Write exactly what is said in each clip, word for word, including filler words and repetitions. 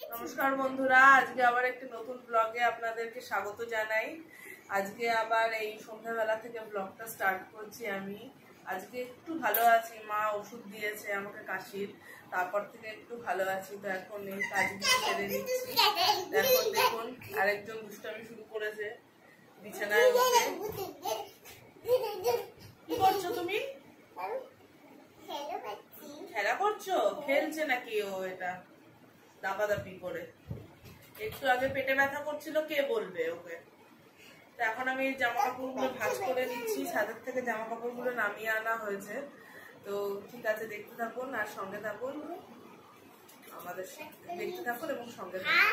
নমস্কার বন্ধুরা, আজকে আবার একটি নতুন ব্লগে আপনাদেরকে স্বাগত জানাই। আজকে আবার এই সন্ধ্যাবেলা থেকে ব্লগটা স্টার্ট করছি আমি। আজকে একটু ভালো আছি, মা ওষুধ দিয়েছে আমাকে কাশির, তারপর থেকে একটু ভালো আছি। তো এখন এই কাজগুলো সেরে নিচ্ছি। এখন দেখুন আরেকজন দুষ্টামি শুরু করেছে বিছানায় উঠে। কি করছো তুমি? খেলা করছো? খেলছে নাকি ও? এটা দাপাদাপি করে একটু আগে পেটে ব্যথা করছিল, কে বলবে ওকে। তো এখন আমি জামা কাপড়গুলো ভাঁজ করে নিচ্ছি, ছাদের থেকে জামা কাপড়গুলো নামিয়ে আনা হয়েছে। তো ঠিক আছে, দেখতে থাকুন আর সঙ্গে থাকুন, আমাদের দেখতে থাকুন এবং সঙ্গে থাকুন।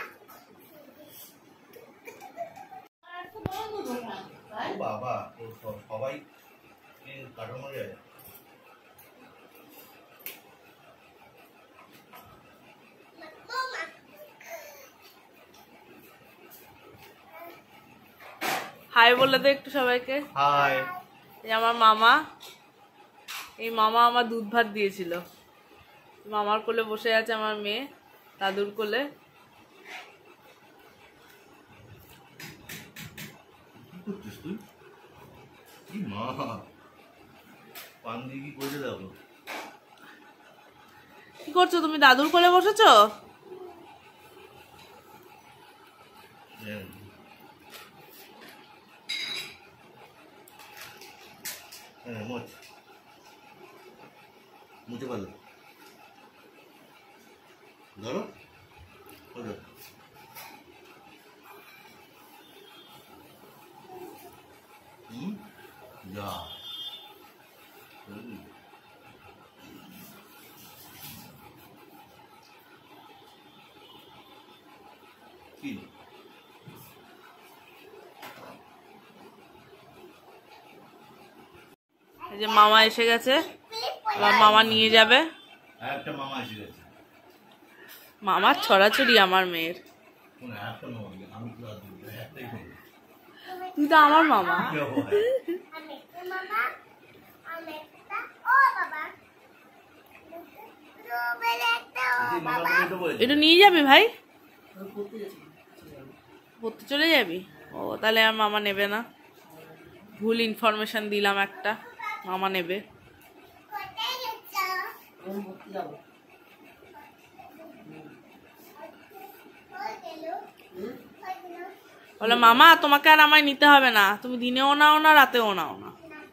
বাবা সবাই কাটানো যায়। হাই বলে দে একটু সবাইকে। হাই। এই আমার মামা, এই মামা আমার দুধ ভাত দিয়েছিল। মামার কোলে বসে আছে আমার মেয়ে, দাদুর কোলে। কি করছিস তুই? কি মা, পান দিয়ে কি করে দাও? কি করছো তুমি? দাদুর কোলে বসেছো? হ্যাঁ, মোচ মুছে পারলো ধরো। হুম, যা কি এই যে মামা এসে গেছে, এবার মামা নিয়ে যাবে। একটা মামা এসে গেছে। মামার ছড়াছড়ি আমার মেয়ের। তুই তো আমার মামা। এটা নিয়ে যাবি ভাই? পড়তে চলে যাবি? ও তাহলে আর মামা নেবে না, ভুল ইনফরমেশন দিলাম একটা, মামা নেবে। বলে মামা তোমাকে আর আমায় নিতে হবে না, তুমি দিনেও নাও না রাতেও নাও না।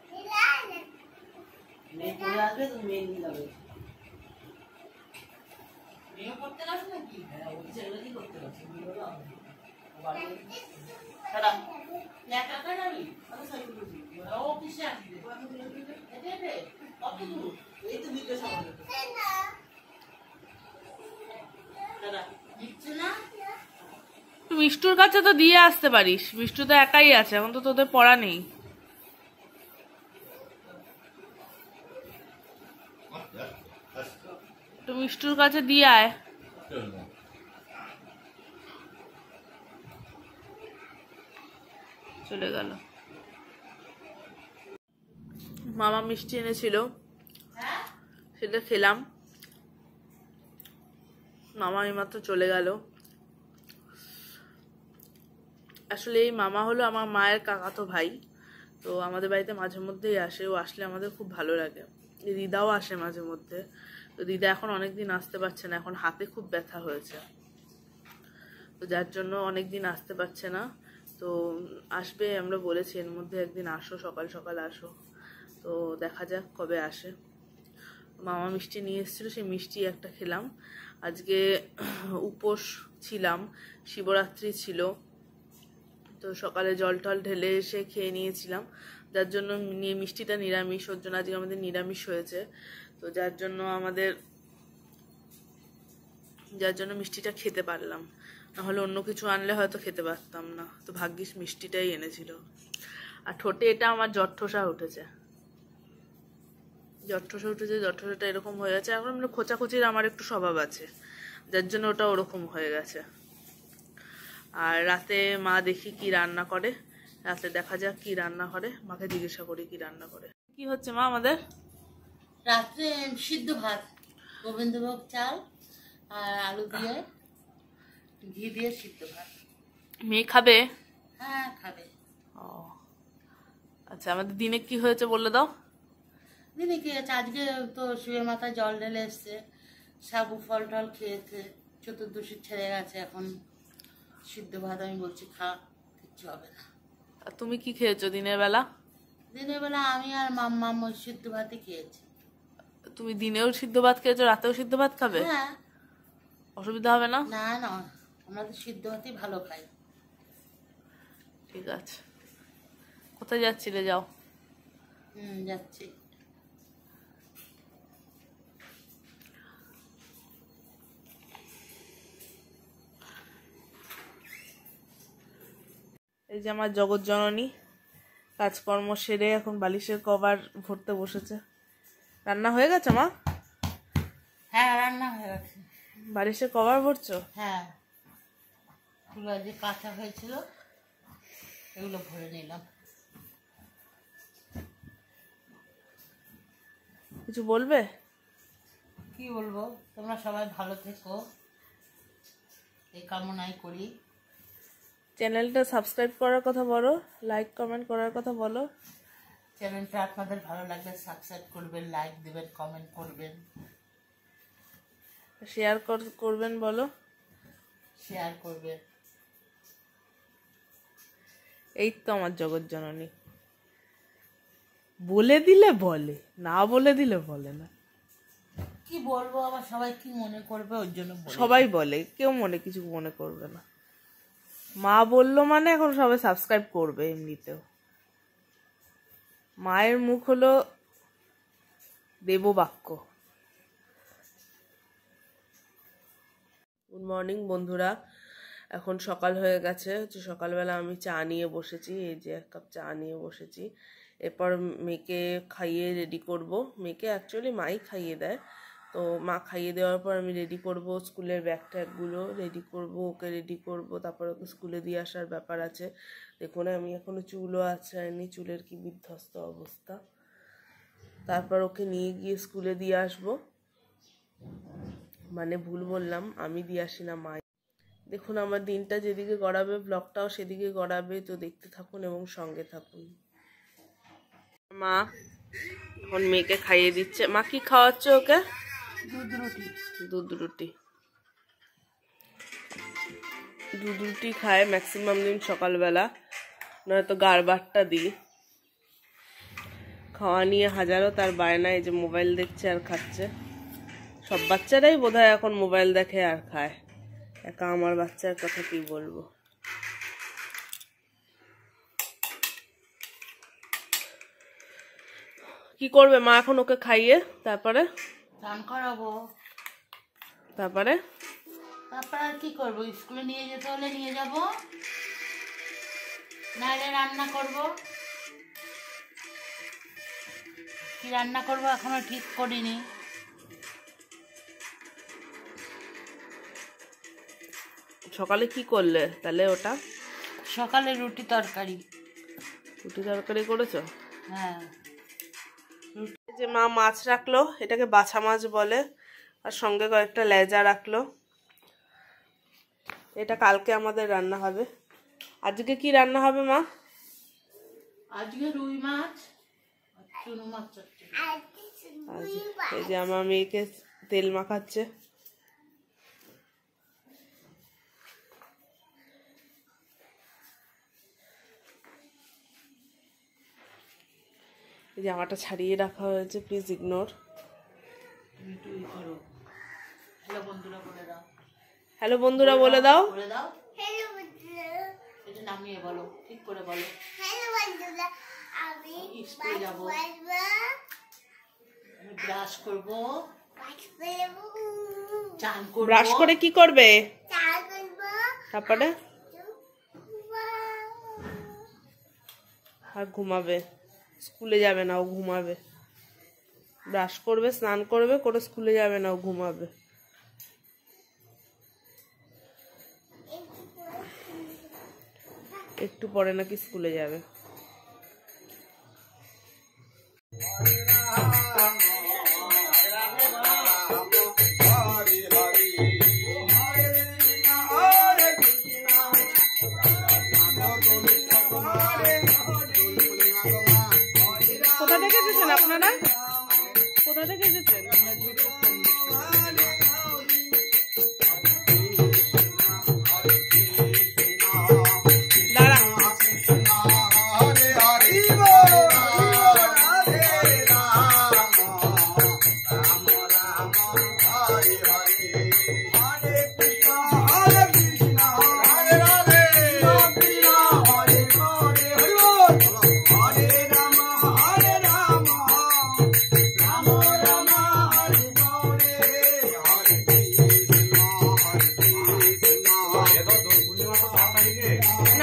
মিষ্টুর কাছে তো দিয়ে আসতে পারিস, মিষ্টু তো একাই আছে, এখন তো তোদের পড়া নেই। তো মিষ্টুর কাছে দিয়ে আয়। চলে গেল। মামা মিষ্টি এনেছিল, সেটা খেলাম। মামা এইমাত্র চলে গেল। আসলে এই মামা হলো আমার মায়ের কাকাতো ভাই। তো আমাদের বাড়িতে মাঝে মধ্যেই আসে, ও আসলে আমাদের খুব ভালো লাগে। দিদাও আসে মাঝে মধ্যে। তো দিদা এখন অনেকদিন আসতে পারছে না, এখন হাতে খুব ব্যথা হয়েছে, তো যার জন্য অনেকদিন আসতে পারছে না। তো আসবে, আমরা বলেছি এর মধ্যে একদিন আসো, সকাল সকাল আসো। তো দেখা যাক কবে আসে। মামা মিষ্টি নিয়ে এসেছিলো, সেই মিষ্টি একটা খেলাম। আজকে উপোস ছিলাম, শিবরাত্রি ছিল, তো সকালে জল টল ঢেলে এসে খেয়ে নিয়েছিলাম, যার জন্য নিয়ে মিষ্টিটা নিরামিষ, ওর জন্য আজকে আমাদের নিরামিষ হয়েছে। তো যার জন্য আমাদের যার জন্য মিষ্টিটা খেতে পারলাম, নাহলে অন্য কিছু আনলে হয়তো খেতে পারতাম না। তো ভাগ্যিস মিষ্টিটাই এনেছিল। আর ঠোঁটে এটা আমার জট্ঠোসা উঠেছে, জট্ঠোসা উঠেছে জট্ঠোসাটা এরকম হয়ে গেছে। এখন মানে খোঁচাখুচির আমার একটু স্বভাব আছে, যার জন্য ওটা ওরকম হয়ে গেছে। আর রাতে মা দেখি কি রান্না করে, রাতে দেখা যাক কি রান্না করে, মাকে জিজ্ঞাসা করি কি রান্না করে। কি হচ্ছে মা আমাদের রাত্রে সিদ্ধ ভাত, গোবিন্দভোগ চাল আর আলু দিয়ে ঘি দিয়ে সিদ্ধ ভাত। মেয়ে খাবে? হ্যাঁ খাবে। ও আচ্ছা, আমাদের দিনে কি হয়েছে বলে দাও। দিনে কি আছে, আজকে তো শুয়ে মাথায় জল ঢেলে এসছে, সাবু ফল টল খেয়েছে, চতুর্দশী ছেড়ে গেছে, এখন সিদ্ধ ভাত আমি বলছি খা, কিচ্ছু হবে না। আর তুমি কি খেয়েছো দিনের বেলা? দিনের বেলা আমি আর মাম্মাম ওই সিদ্ধ ভাতই খেয়েছি। তুমি দিনেও সিদ্ধ ভাত খেয়েছো, রাতেও সিদ্ধ ভাত খাবে? হ্যাঁ। অসুবিধা হবে না? না না, আমরা তো সিদ্ধ ভাতই ভালো খাই। ঠিক আছে। কোথায় যাচ্ছিলে? যাও। হুম যাচ্ছি। এই যে আমার জগৎ জননী কাজকর্ম সেরে এখন বালিশের কভার ভরতে বসেছে। রান্না হয়ে গেছে মা? হ্যাঁ রান্না হয়ে গেছে। বালিশের কভার ভরছো? হ্যাঁ, এগুলো যে কাঁচা হয়েছিল এগুলো ভরে নিলাম। কিছু বলবে? কি বলবো, তোমরা সবাই ভালো থেকো এই কামনাই করি। চ্যানেলটা সাবস্ক্রাইব করার কথা বলো, লাইক কমেন্ট করার কথা বলো। চ্যানেলটা আপনাদের ভালো লাগলে সাবস্ক্রাইব করবেন, লাইক দেবেন, কমেন্ট করবেন, শেয়ার করবেন বলো। শেয়ার করবেন। এই তো আমার জগৎ জননী, বলে দিলে বলে, না বলে দিলে বলে না। কি বলবো আবার, সবাই কি মনে করবে ওর জন্য বলি। সবাই বলে, কেউ মনে কিছু মনে করবে না। মা বললো মানে এখন সবাই সাবস্ক্রাইব করবে এমনিতেও। মায়ের মুখ হলো দেববাক্য। গুড মর্নিং বন্ধুরা, এখন সকাল হয়ে গেছে। সকালবেলা আমি চা নিয়ে বসেছি, এই যে এক কাপ চা নিয়ে বসেছি। এরপর মেয়েকে খাইয়ে রেডি করব। মেয়েকে অ্যাকচুয়ালি মাই খাইয়ে দেয়, তো মা খাইয়ে দেওয়ার পর আমি রেডি করব, স্কুলের ব্যাগ ট্যাগগুলো রেডি করব, ওকে রেডি করব, তারপর ওকে স্কুলে দিয়ে আসার ব্যাপার আছে। দেখুন আমি এখনো চুলও আছড়াইনি, চুলের কি বিধ্বস্ত অবস্থা। তারপর ওকে নিয়ে গিয়ে স্কুলে দিয়ে আসব, মানে ভুল বললাম, আমি দিয়ে আসি না, মা। দেখুন আমার দিনটা যেদিকে গড়াবে ব্লগটাও সেদিকে গড়াবে, তো দেখতে থাকুন এবং সঙ্গে থাকুন। মা এখন মেয়েকে খাইয়ে দিচ্ছে। মা কি খাওয়াচ্ছে ওকে? দুধ রুটি। দুধ রুটি দুধ রুটি খায় ম্যাক্সিমাম দিন সকালবেলা, নয়তো গারবারটা দিই। খাওয়া নিয়ে হাজারো তার বায়না, এই যে মোবাইল দেখছে আর খাচ্ছে। সব বাচ্চারাই বোধহয় এখন মোবাইল দেখে আর খায়, একা আমার বাচ্চার কথা কি বলবো। কি করবে মা এখন ওকে খাইয়ে? তারপরে স্নান করাবো। তারপরে তারপর আর কি করবো, স্কুলে নিয়ে যেতে হলে নিয়ে যাব, নাহলে রান্না করব। কি রান্না করব এখনো ঠিক করিনি। সকালে কি করলে তাহলে? ওটা সকালে রুটি তরকারি। রুটি তরকারি করেছো? হ্যাঁ। যে মা মাছ রাখলো, এটাকে বাছা মাছ বলে, আর সঙ্গে কয়েকটা লেজা রাখলো। এটা কালকে আমাদের রান্না হবে। আজকে কি রান্না হবে মা? আজকে রুই মাছ আর চুনো মাছ চচ্চড়ি। এই যে আমার মেয়েকে তেল মাখাচ্ছে। এই জামাটা ছাড়িয়ে রাখা হয়েছে, প্লিজ ইগনোর। হ্যালো বন্ধুরা বলে দাও। হ্যালো বন্ধুরা বলে দাও। বলে দাও। হ্যালো বন্ধুরা। এটা নামিয়ে বলো, ঠিক করে বলো। হ্যালো বন্ধুরা, আমি স্কুলে যাব, আমি ব্রাশ করব, চান করব। ব্রাশ করে কি করবে? চা করব, তারপরে আর ঘুমাবে। স্কুলে যাবে না, ও ঘুমাবে। ব্রাশ করবে, স্নান করবে, করে স্কুলে যাবে না, ও ঘুমাবে। একটু পরে নাকি স্কুলে যাবে। Hare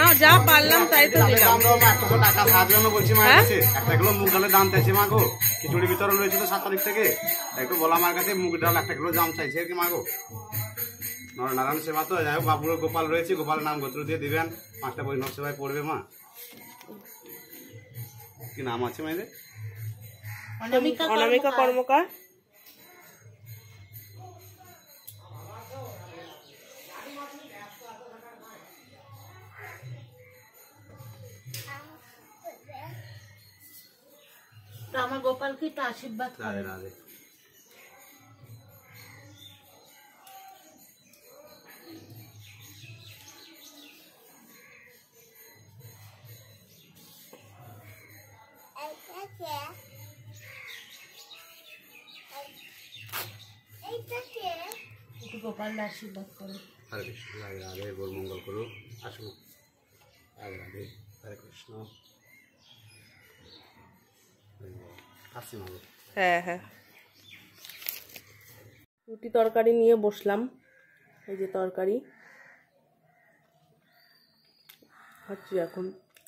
যা পারলাম তাই তো দিলাম। টাকা সাহায্য বলছি মায়ের কাছে, একটা কিলো মুগ ডালের দাম চাইছে মা গো, খিচুড়ি বিতরণ রয়েছে তো সাত তারিখ থেকে, একটু বলা আমার কাছে মুগ ডাল একটা কিলো দাম চাইছে আর কি মা গো। নারায়ণ সেবা তো যাই হোক, বাবুর গোপাল রয়েছে, গোপালের নাম গোত্র দিয়ে দিবেন, পাঁচটা বৈষ্ণব সেবায় পড়বে মা। কি নাম আছে মায়েদের? অনামিকা কর্মকার। আমার গোপালকে একটু আশীর্বাদ রাধে রাধে। একটু গোপালকে আশীর্বাদ করো। হরে কৃষ্ণ, রাধে রাধে, গোল মঙ্গল করুক, আসুন। রাধে রাধে, হরে কৃষ্ণ। আসি মা গো। হ্যাঁ হ্যাঁ, রুটি তরকারি নিয়ে বসলাম। এই যে তরকারি খাচ্ছি এখন।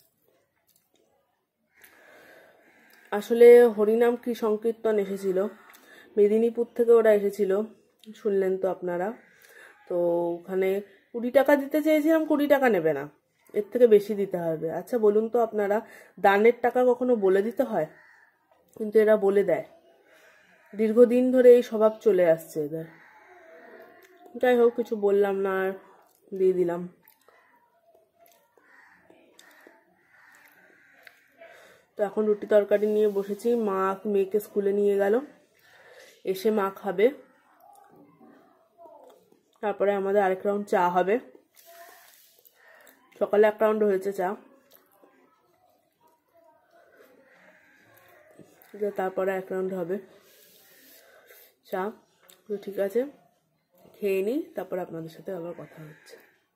আসলে হরিনাম কি সংকীর্তন এসেছিল, মেদিনীপুর থেকে ওরা এসেছিল, শুনলেন তো আপনারা। তো ওখানে কুড়ি টাকা দিতে চেয়েছিলাম, কুড়ি টাকা নেবে না, এর থেকে বেশি দিতে হবে। আচ্ছা বলুন তো আপনারা, দানের টাকা কখনো বলে দিতে হয়? কিন্তু এরা বলে দেয়। দীর্ঘদিন ধরে এই স্বভাব চলে আসছে এদের। যাই হোক, কিছু বললাম না, আর দিয়ে দিলাম। তো এখন রুটি তরকারি নিয়ে বসেছি। মা মেয়েকে স্কুলে নিয়ে গেল, এসে মা খাবে, তারপরে আমাদের আরেক রাউন্ড চা হবে। সকালে এক রাউন্ড হয়েছে চা, তারপরে এক রাউন্ড হবে চা। তো ঠিক আছে, খেয়ে নিই, তারপর আপনাদের সাথে আবার কথা হচ্ছে।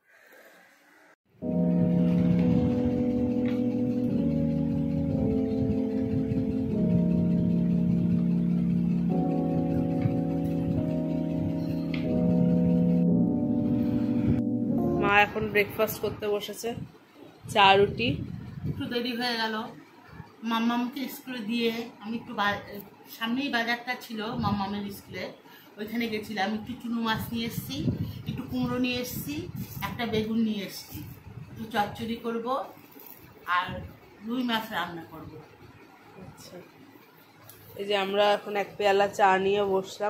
মা এখন ব্রেকফাস্ট করতে বসেছে, চা রুটি। একটু দেরি হয়ে গেল, মাম্মামকে স্কুলে দিয়ে আমি একটু সামনেই বাজারটা ছিল মাম্মামের স্কুলে, ওইখানে গেছিলাম। একটু চুনো মাছ নিয়ে এসেছি, একটু কুমড়ো নিয়ে এসেছি, একটা বেগুন নিয়ে এসেছি, একটু চচ্চড়ি করব আর রুই মাছ রান্না করব। আচ্ছা, এই যে আমরা এখন এক পেয়ালা চা নিয়ে বসলাম।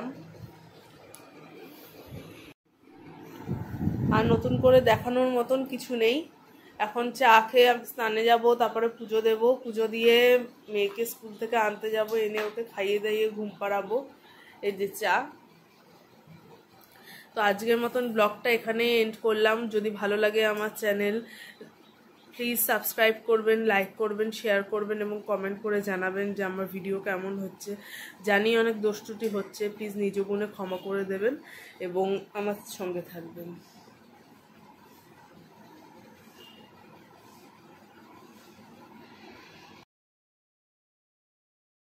আর নতুন করে দেখানোর মতন কিছু নেই। এখন চা খেয়ে আমি স্নানে যাব, তারপরে পুজো দেব, পুজো দিয়ে মেয়েকে স্কুল থেকে আনতে যাব, এনে ওকে খাইয়ে দাইয়ে ঘুম পাড়াবো। এই যে চা। তো আজকের মতন ব্লগটা এখানে এন্ড করলাম। যদি ভালো লাগে আমার চ্যানেল, প্লিজ সাবস্ক্রাইব করবেন, লাইক করবেন, শেয়ার করবেন এবং কমেন্ট করে জানাবেন যে আমার ভিডিও কেমন হচ্ছে। জানি অনেক দোষ ত্রুটি হচ্ছে, প্লিজ নিজ গুণে ক্ষমা করে দেবেন এবং আমার সঙ্গে থাকবেন।